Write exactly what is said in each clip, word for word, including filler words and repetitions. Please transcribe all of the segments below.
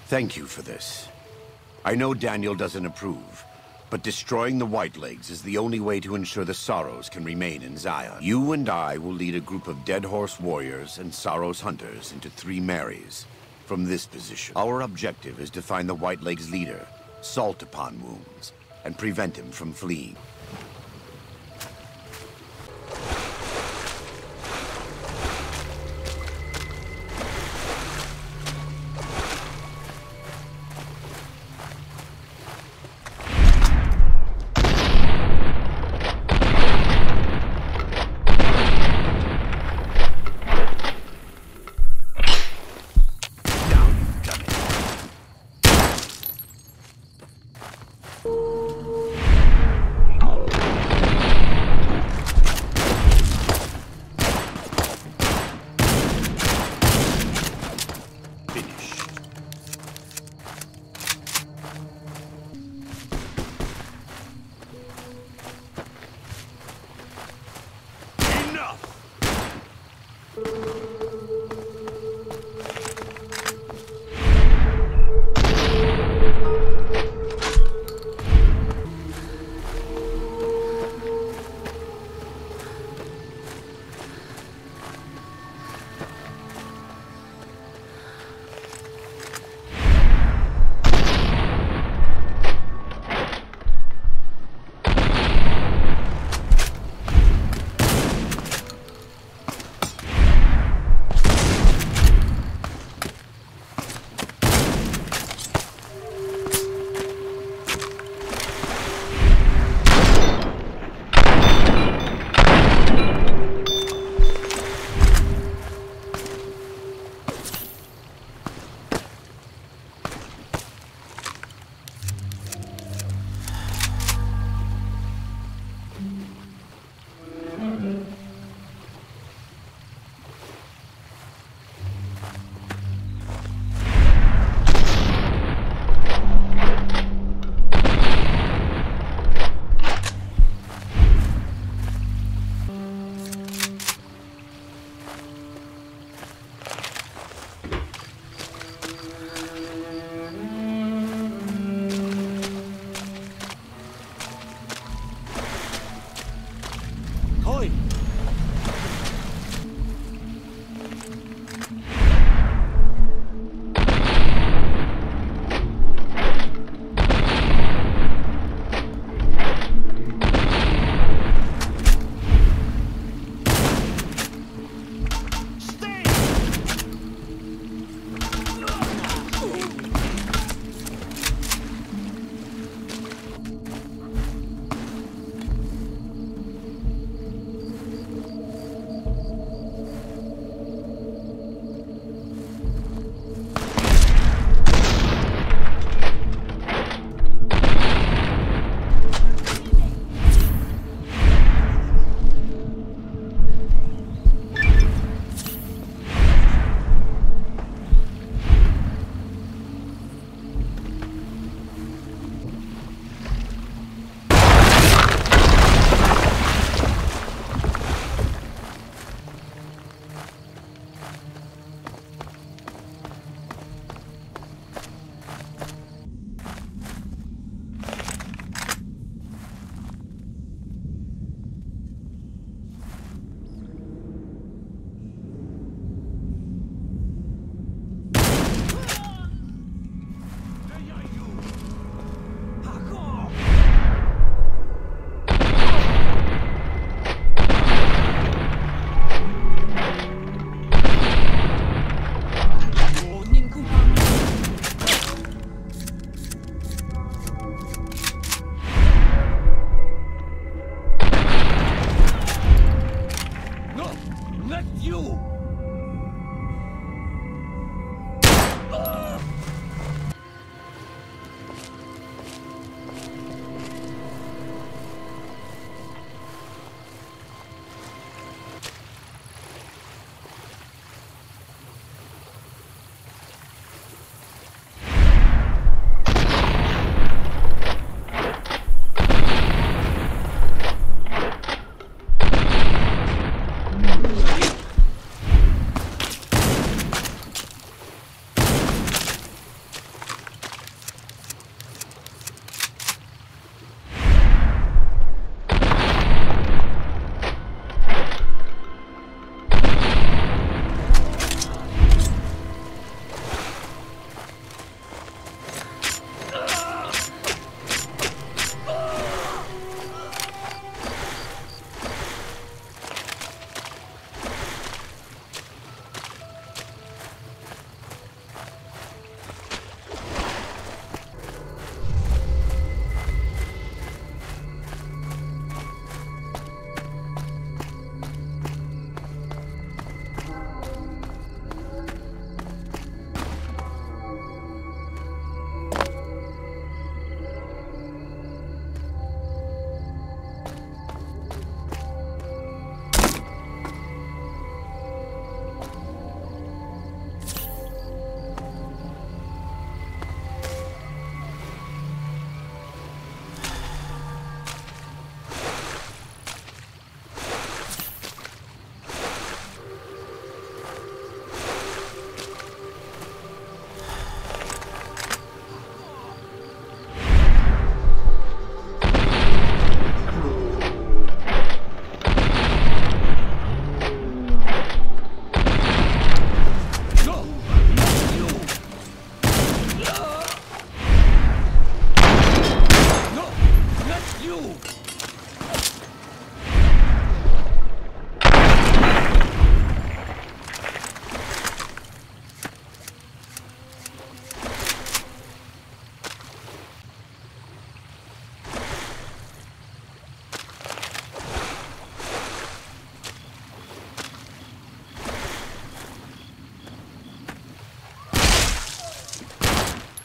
Thank you for this. I know Daniel doesn't approve, but destroying the Whitelegs is the only way to ensure the Sorrows can remain in Zion. You and I will lead a group of Dead Horse warriors and Sorrows hunters into Three Marys. From this position, our objective is to find the Whitelegs leader, Salt Upon Wounds, and prevent him from fleeing.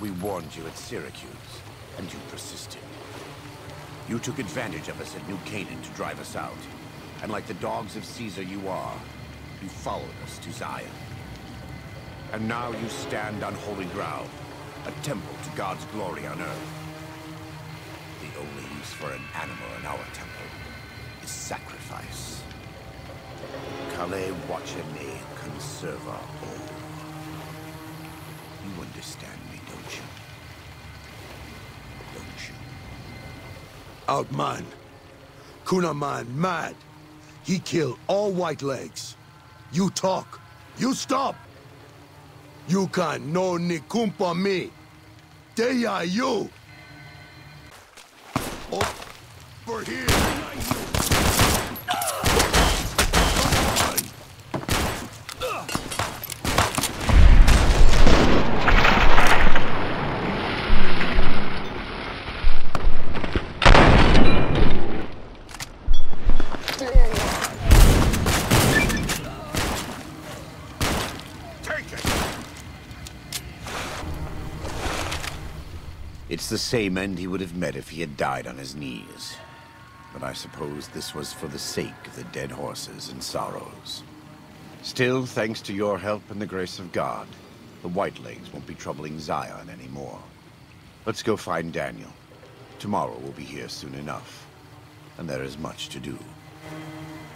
We warned you at Syracuse, and you persisted. You took advantage of us at New Canaan to drive us out. And like the dogs of Caesar you are, you followed us to Zion. And now you stand on holy ground, a temple to God's glory on earth. The only use for an animal in our temple is sacrifice. Kale wachene conserva o. You understand me, don't you? Don't you? Outman. Kunaman mad. He killed all white legs. You talk. You stop. You can no ni kumpa me. They are you. Over here. It's the same end he would have met if he had died on his knees. But I suppose this was for the sake of the dead horses and sorrows. Still, thanks to your help and the grace of God, the Whitelegs won't be troubling Zion anymore. Let's go find Daniel. Tomorrow we'll be here soon enough, and there is much to do.